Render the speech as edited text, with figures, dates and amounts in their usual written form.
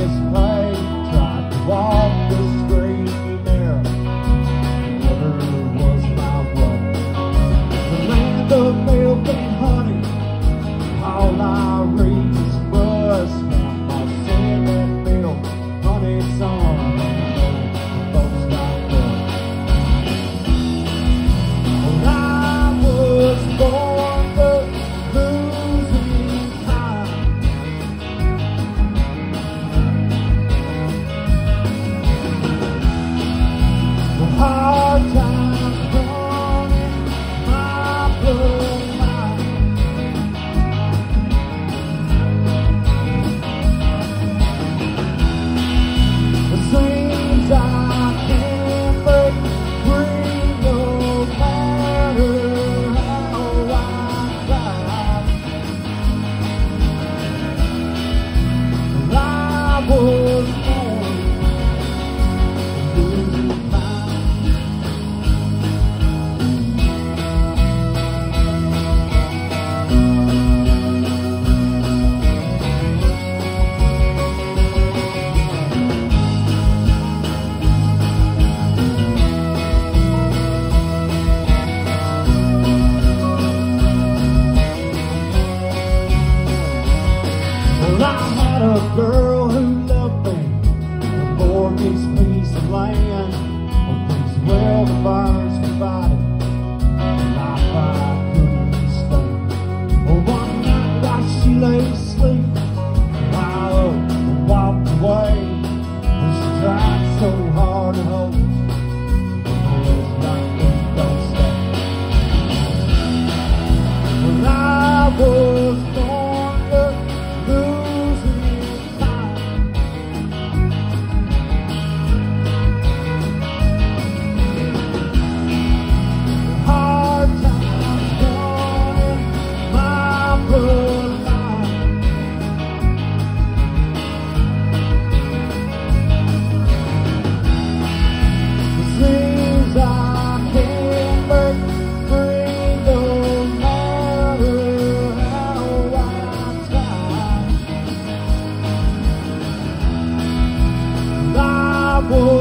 this place, tried to walk the straight and narrow. Never was my way. The land of milk and honey, all I raised was found my cinnamon milk, honey song. Folks got love. When I was born, the losing time. The hard times gone in my bloodline. The things I can't break free, no matter how I try. I was born to lose time. Well, I had a girl who loved me, bore me some piece of land. Oh, things well the birds provided, life I couldn't stand. Oh, one night while she lay asleep, I up and walked away. And she tried so hard to hold me, it was like we don't stay. When I was born to losing time. Hard times gone in my bloodline. The things I can't break free, no matter how I try. I was